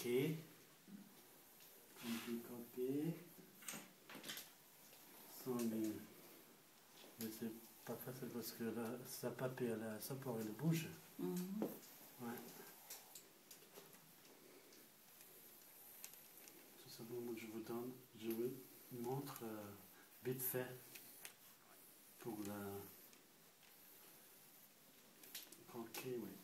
croquer. Un petit croquer. Sans ligne. Mais c'est pas facile parce que là, sa papier, là, ça pourrait le bouger. Ouais. C'est simplement que je vous donne, je vous montre vite fait pour la croquer, oui.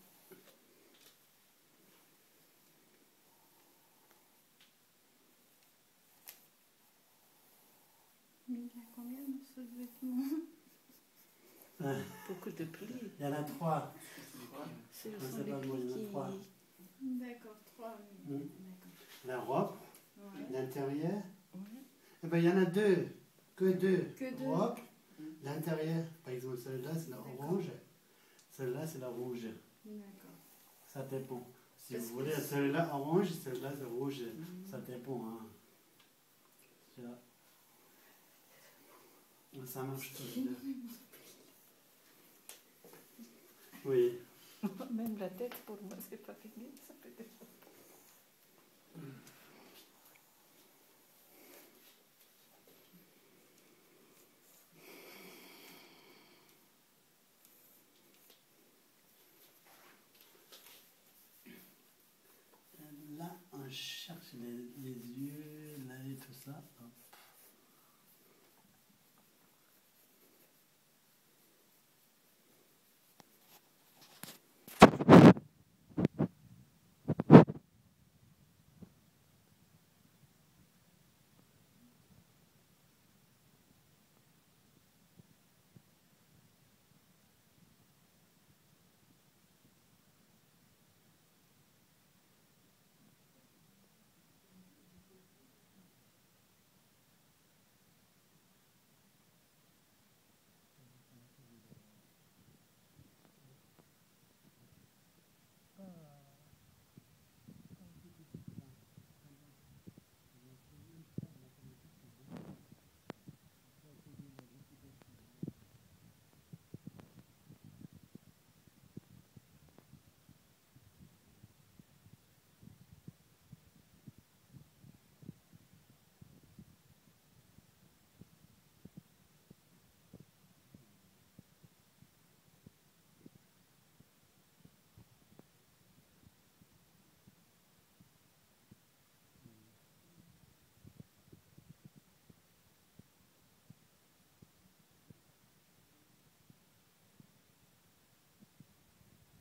Mais il y a combien de ce vêtement? Beaucoup de plis. Il y en a 3. C'est Je sais pas, moi, il y en a 3. D'accord, 3. D'accord. La robe, Ouais. l'intérieur. Oui. Eh bien, il y en a 2. Que 2. Que 2. Robe, l'intérieur. Par exemple, celle-là, c'est la D'accord. orange. Celle-là, c'est la rouge. D'accord. Ça dépend. Si Parce vous que voulez, celle-là orange, celle-là c'est rouge. Ça dépend. Hein. Ça marche tout. Oui. Même la tête, pour moi, c'est pas fini. Ça peut être...